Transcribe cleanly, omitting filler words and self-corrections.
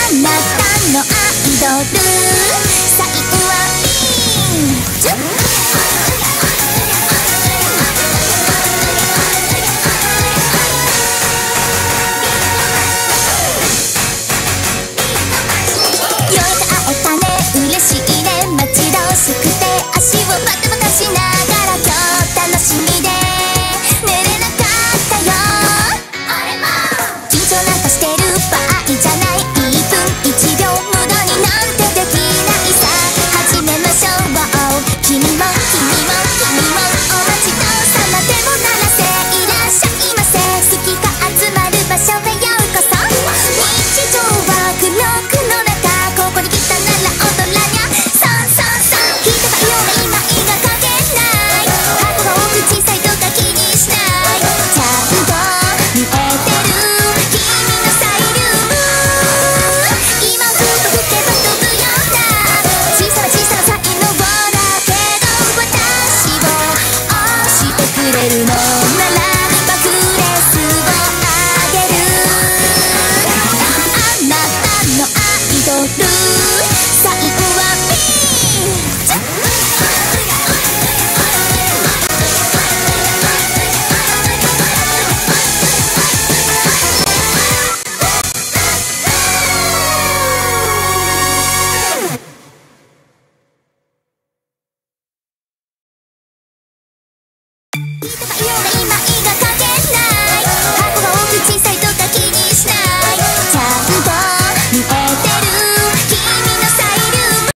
なたのアイドルサインはピンチュようやく会えたね嬉しいね待ち遠しくて足をバタバタしながら今日楽しみで寝れなかったよ緊張なんかしてる場合じゃない1分1秒無駄になんてできないさ始めましょう君も君も君もお待ちどうさまでも鳴らせいらっしゃいませ好きが集まる場所へようこそ日常は苦楽の中ここに来たなら踊らにゃそうそうそう人がいようが今いが関係ない箱が多く小さいとか気にしないちゃんと見えてる君のサイリウム今ふと吹けば飛ぶような小さな小さな才能だけど私を押してくれるのなら爆裂をあげるあなたのアイドルサインはピンチュ